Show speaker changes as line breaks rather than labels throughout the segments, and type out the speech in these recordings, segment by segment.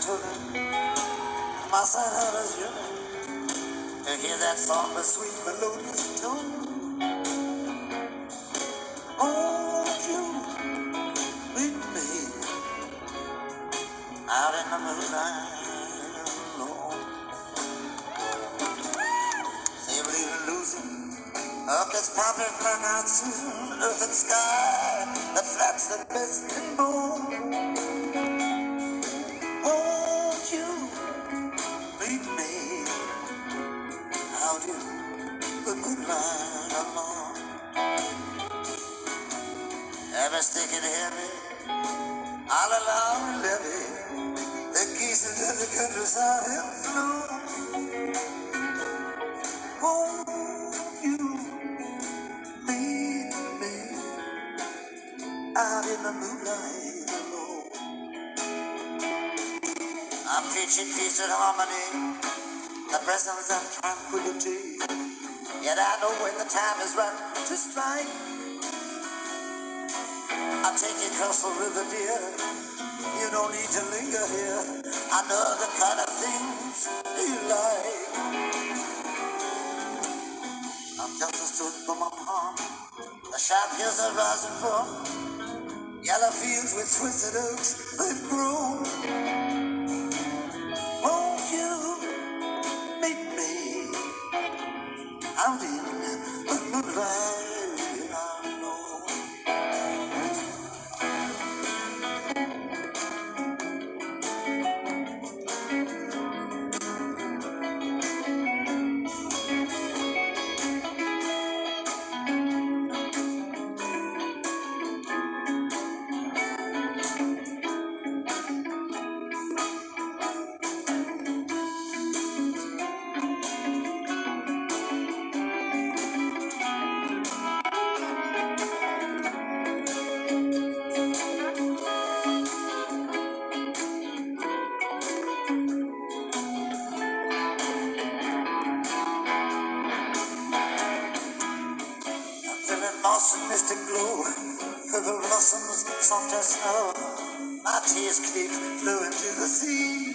children, my son others yearning to hear that song, the sweet melodious tune. Won't you meet me out in the moonlight alone? Say you believe in losing, up is popping like out soon, earth and sky, the flats the best in bone. Won't you meet me out in the moonlight alone? Ever stick it heavy, all along the levee, the geese into the countryside have flown. Won't you meet me out in the moonlight alone? I'm preaching peace and harmony, the presence of tranquility. Yet I know when the time is right to strike. I'll take you across the river, dear. You don't need to linger here. I know the kind of things you like. I'm just a stood for my palm. The sharp hills are rising from yellow fields with twisted oaks they've grown. Won't you meet me out in the moonlight? Moss and mystic glow, purple blossoms soft as snow. My tears keep flowing to the sea.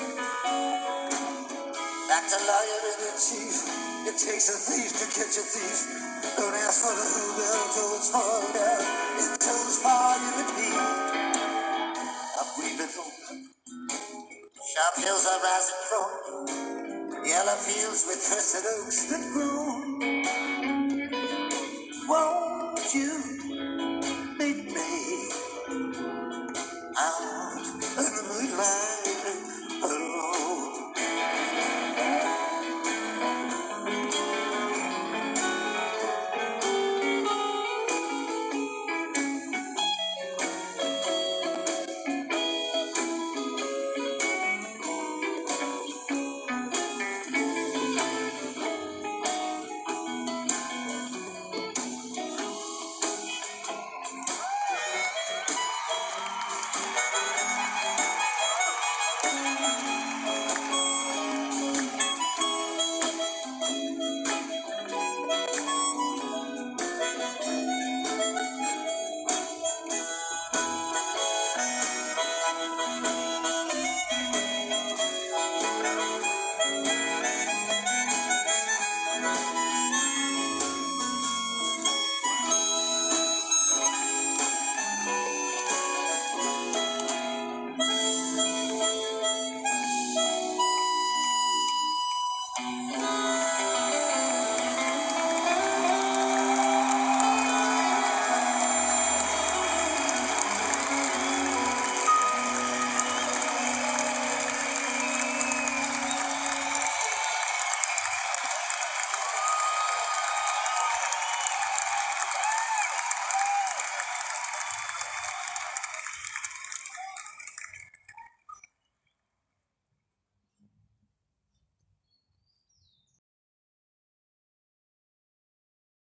Back to lawyer in the chief. It takes a thief to catch a thief. Don't ask for the who will till it's fall down. It tells for you and me. I'm weaving home. Sharp hills are rising from yellow fields with twisted oaks that grow. Whoa.